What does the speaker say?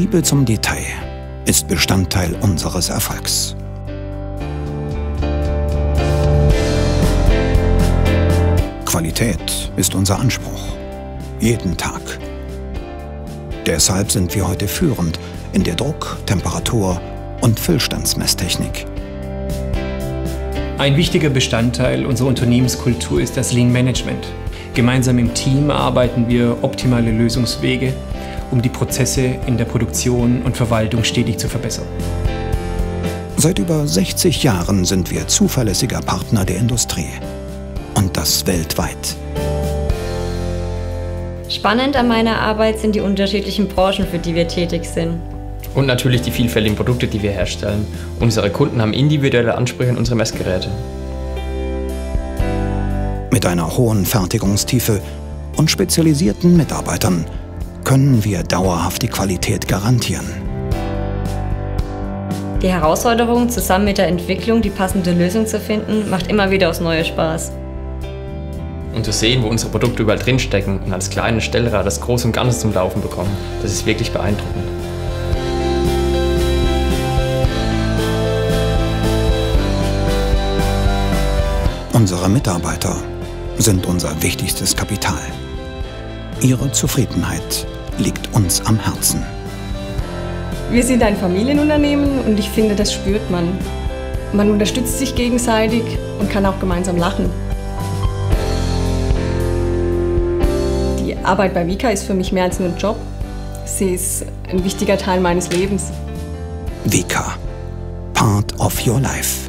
Liebe zum Detail ist Bestandteil unseres Erfolgs. Qualität ist unser Anspruch. Jeden Tag. Deshalb sind wir heute führend in der Druck-, Temperatur- und Füllstandsmesstechnik. Ein wichtiger Bestandteil unserer Unternehmenskultur ist das Lean Management. Gemeinsam im Team arbeiten wir optimale Lösungswege, um die Prozesse in der Produktion und Verwaltung stetig zu verbessern. Seit über 60 Jahren sind wir zuverlässiger Partner der Industrie. Und das weltweit. Spannend an meiner Arbeit sind die unterschiedlichen Branchen, für die wir tätig sind. Und natürlich die vielfältigen Produkte, die wir herstellen. Unsere Kunden haben individuelle Ansprüche an unsere Messgeräte. Mit einer hohen Fertigungstiefe und spezialisierten Mitarbeitern können wir dauerhaft die Qualität garantieren. Die Herausforderung, zusammen mit der Entwicklung die passende Lösung zu finden, macht immer wieder aufs Neue Spaß. Und zu sehen, wo unsere Produkte überall drinstecken und als kleines Stellrad das Große und Ganze zum Laufen bekommen, das ist wirklich beeindruckend. Unsere Mitarbeiter sind unser wichtigstes Kapital. Ihre Zufriedenheit liegt uns am Herzen. Wir sind ein Familienunternehmen und ich finde, das spürt man. Man unterstützt sich gegenseitig und kann auch gemeinsam lachen. Die Arbeit bei Vica ist für mich mehr als nur ein Job. Sie ist ein wichtiger Teil meines Lebens. Vica. Part of your life.